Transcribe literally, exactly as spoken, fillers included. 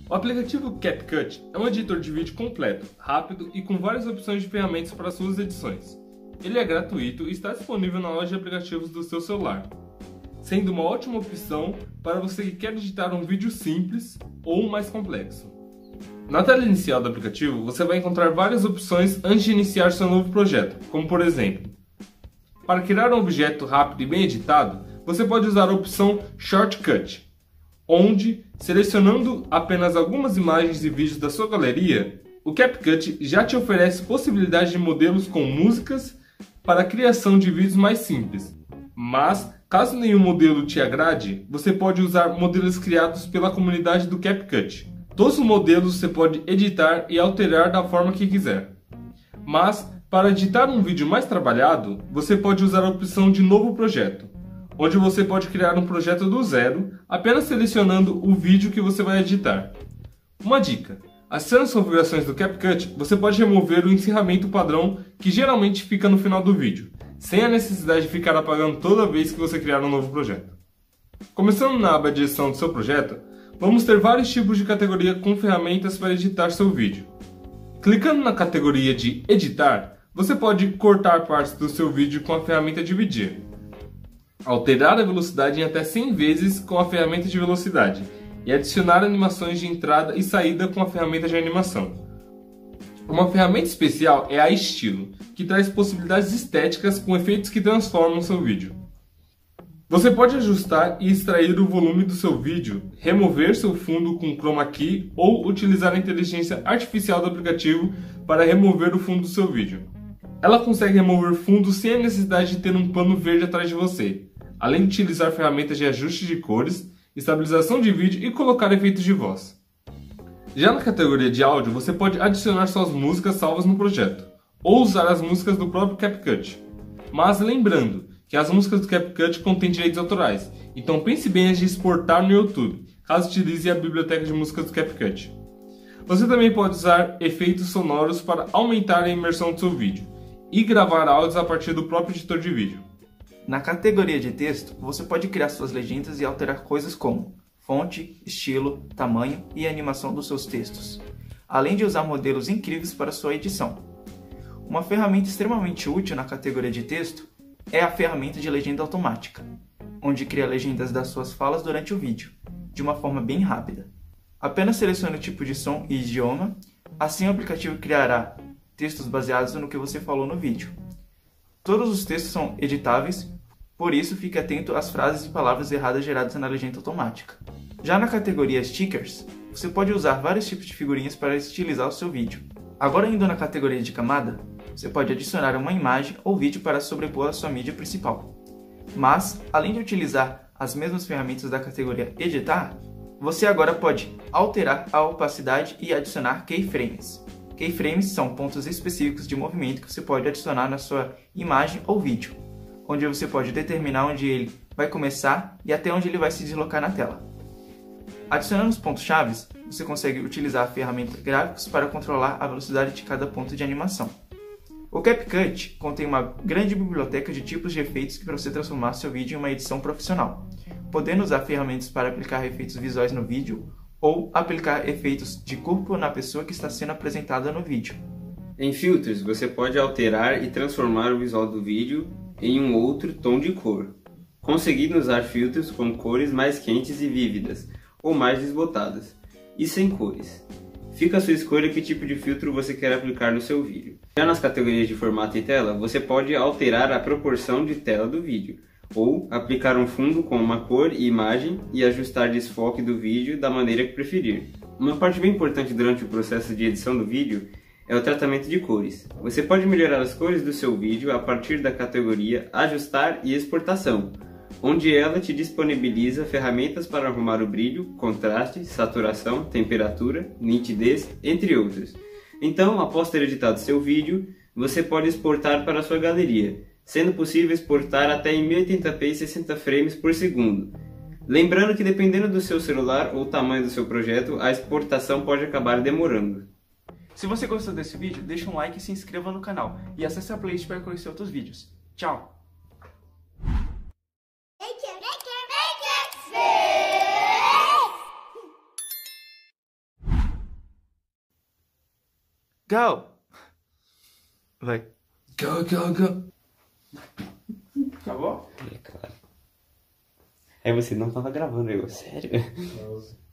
O aplicativo CapCut é um editor de vídeo completo, rápido e com várias opções de ferramentas para suas edições. Ele é gratuito e está disponível na loja de aplicativos do seu celular, sendo uma ótima opção para você que quer editar um vídeo simples ou mais complexo. Na tela inicial do aplicativo, você vai encontrar várias opções antes de iniciar seu novo projeto, como por exemplo, para criar um objeto rápido e bem editado, você pode usar a opção Shortcut, onde, selecionando apenas algumas imagens e vídeos da sua galeria, o CapCut já te oferece possibilidade de modelos com músicas para a criação de vídeos mais simples. Mas, caso nenhum modelo te agrade, você pode usar modelos criados pela comunidade do CapCut. Todos os modelos você pode editar e alterar da forma que quiser. Mas, para editar um vídeo mais trabalhado, você pode usar a opção de Novo Projeto, onde você pode criar um projeto do zero, apenas selecionando o vídeo que você vai editar. Uma dica: acessando as configurações do CapCut, você pode remover o encerramento padrão que geralmente fica no final do vídeo, sem a necessidade de ficar apagando toda vez que você criar um novo projeto. Começando na aba de edição do seu projeto, vamos ter vários tipos de categoria com ferramentas para editar seu vídeo. Clicando na categoria de editar, você pode cortar partes do seu vídeo com a ferramenta Dividir, alterar a velocidade em até cem vezes com a ferramenta de velocidade e adicionar animações de entrada e saída com a ferramenta de animação. Uma ferramenta especial é a Estilo, que traz possibilidades estéticas com efeitos que transformam seu vídeo. Você pode ajustar e extrair o volume do seu vídeo, remover seu fundo com Chroma Key ou utilizar a inteligência artificial do aplicativo para remover o fundo do seu vídeo. Ela consegue remover fundos sem a necessidade de ter um pano verde atrás de você, além de utilizar ferramentas de ajuste de cores, estabilização de vídeo e colocar efeitos de voz. Já na categoria de áudio, você pode adicionar suas músicas salvas no projeto, ou usar as músicas do próprio CapCut. Mas lembrando que as músicas do CapCut contêm direitos autorais, então pense bem antes de exportar no YouTube, caso utilize a biblioteca de músicas do CapCut. Você também pode usar efeitos sonoros para aumentar a imersão do seu vídeo, e gravar áudios a partir do próprio editor de vídeo. Na categoria de texto, você pode criar suas legendas e alterar coisas como fonte, estilo, tamanho e animação dos seus textos, além de usar modelos incríveis para sua edição. Uma ferramenta extremamente útil na categoria de texto é a ferramenta de legenda automática, onde cria legendas das suas falas durante o vídeo, de uma forma bem rápida. Apenas selecione o tipo de som e idioma, assim o aplicativo criará textos baseados no que você falou no vídeo. Todos os textos são editáveis, por isso fique atento às frases e palavras erradas geradas na legenda automática. Já na categoria Stickers, você pode usar vários tipos de figurinhas para estilizar o seu vídeo. Agora indo na categoria de camada, você pode adicionar uma imagem ou vídeo para sobrepor a sua mídia principal. Mas, além de utilizar as mesmas ferramentas da categoria Editar, você agora pode alterar a opacidade e adicionar keyframes. Keyframes são pontos específicos de movimento que você pode adicionar na sua imagem ou vídeo, onde você pode determinar onde ele vai começar e até onde ele vai se deslocar na tela. Adicionando os pontos-chave, você consegue utilizar a ferramenta Gráficos para controlar a velocidade de cada ponto de animação. O CapCut contém uma grande biblioteca de tipos de efeitos para você transformar seu vídeo em uma edição profissional, podendo usar ferramentas para aplicar efeitos visuais no vídeo ou aplicar efeitos de corpo na pessoa que está sendo apresentada no vídeo. Em filtros, você pode alterar e transformar o visual do vídeo em um outro tom de cor, conseguindo usar filtros com cores mais quentes e vívidas, ou mais desbotadas, e sem cores. Fica a sua escolha que tipo de filtro você quer aplicar no seu vídeo. Já nas categorias de formato e tela, você pode alterar a proporção de tela do vídeo, ou aplicar um fundo com uma cor e imagem e ajustar desfoque do vídeo da maneira que preferir. Uma parte bem importante durante o processo de edição do vídeo é o tratamento de cores. Você pode melhorar as cores do seu vídeo a partir da categoria Ajustar e Exportação, onde ela te disponibiliza ferramentas para arrumar o brilho, contraste, saturação, temperatura, nitidez, entre outros. Então, após ter editado seu vídeo, você pode exportar para a sua galeria, sendo possível exportar até em mil e oitenta p e sessenta frames por segundo. Lembrando que dependendo do seu celular ou tamanho do seu projeto, a exportação pode acabar demorando. Se você gostou desse vídeo, deixa um like e se inscreva no canal, e acesse a playlist para conhecer outros vídeos. Tchau! Go! Vai. Go, go, go. Acabou? É claro. É, você não tava gravando, eu, sério? Pause.